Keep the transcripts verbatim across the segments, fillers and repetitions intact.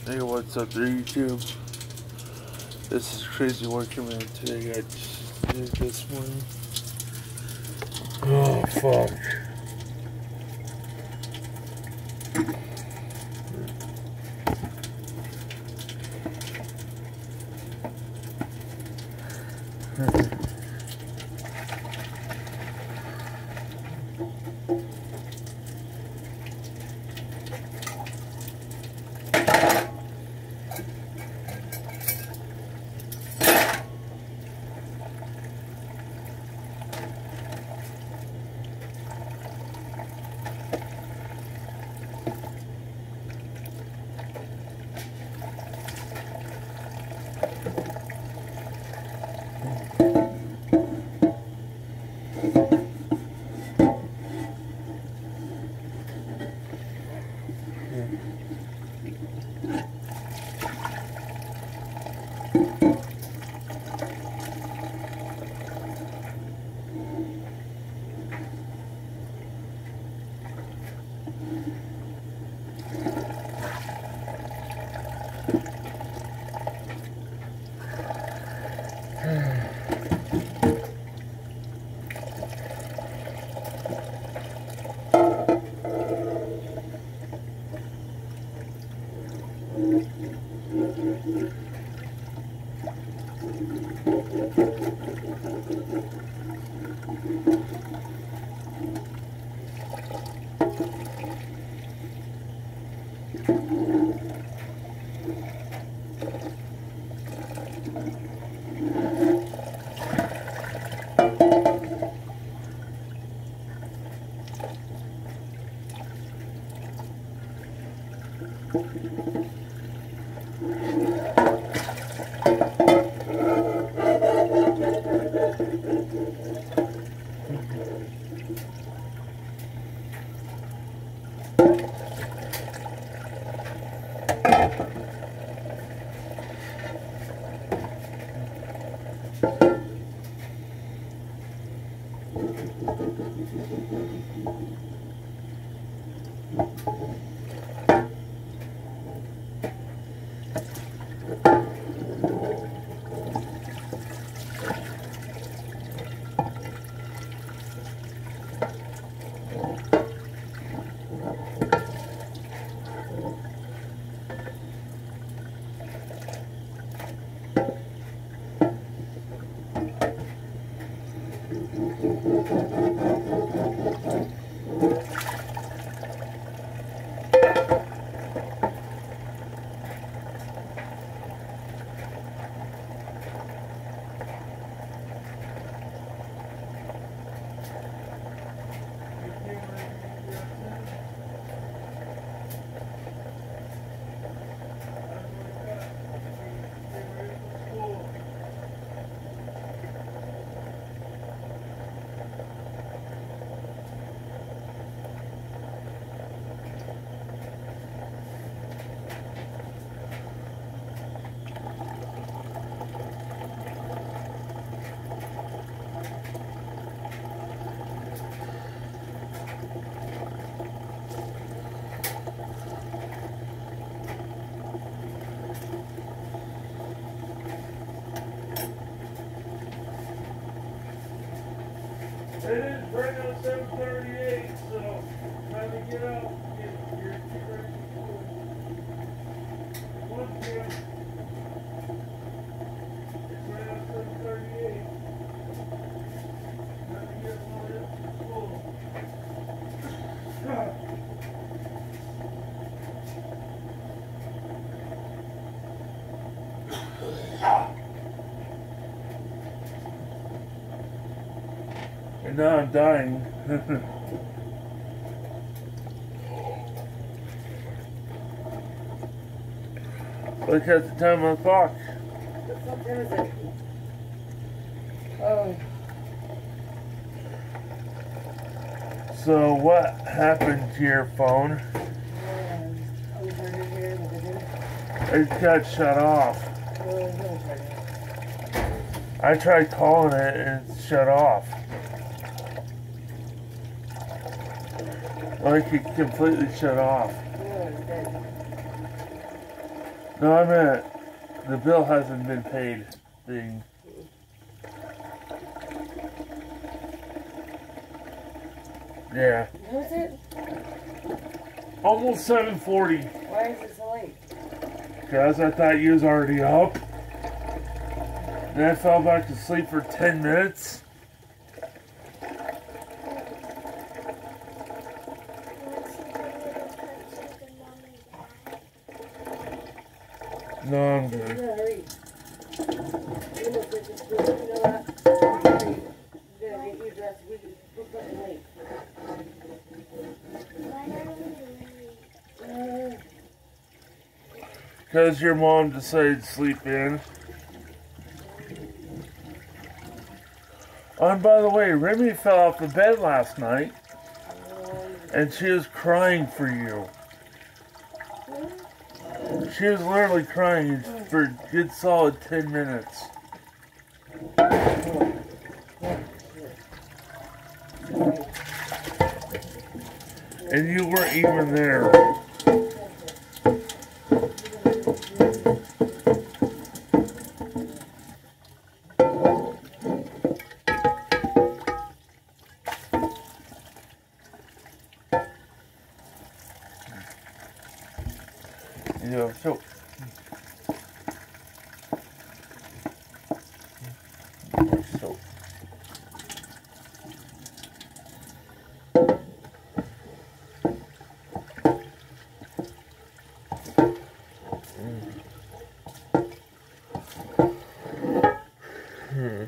Hey, what's up there, YouTube? This is Crazy Worker Man. Today I just did this morning. Oh, fuck. It is right now seven thirty-eight, so time to get out and get your get ready for school. One thing, it's right now seven thirty-eight. Time to get loaded for school. And now I'm dying. Look at the time on the clock. What fuck time is it? Oh. So what happened to your phone? Yeah, I was trying to hear what they did. It got shut off. Oh, no, sorry. I tried calling it and it shut off. Like it completely shut off. Oh, it's dead. No, I meant the bill hasn't been paid. Thing. Yeah. Who's it? Almost seven forty. Why is it so late? Because I thought you was already up. Then I fell back to sleep for ten minutes. No, I'm good. You gotta hurry. You look like it's good. You know what? Hurry. You gotta get your dress. We can book something late. Uh, Because your mom decided to sleep in. Oh, and by the way, Remy fell off the bed last night. And she was crying for you. She was literally crying for a good solid ten minutes. And you weren't even there. Yeah, so so hmm.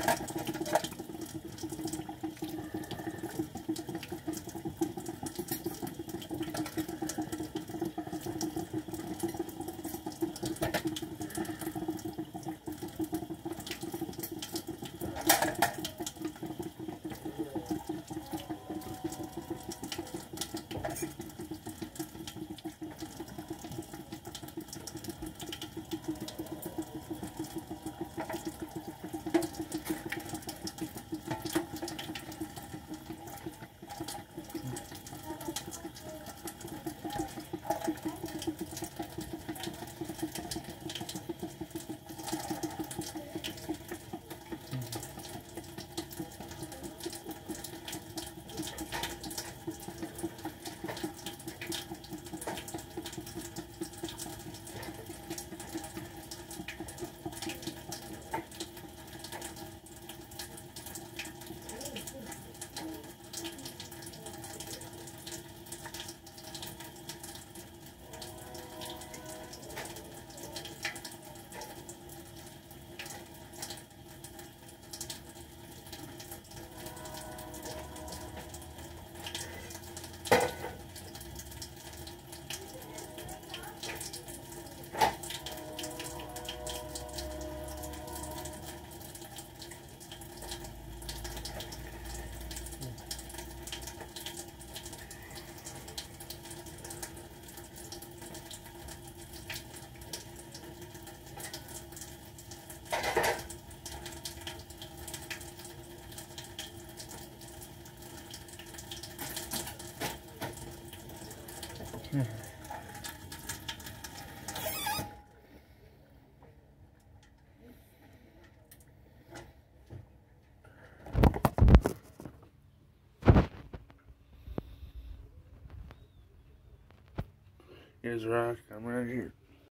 Here's Rock. I'm right here.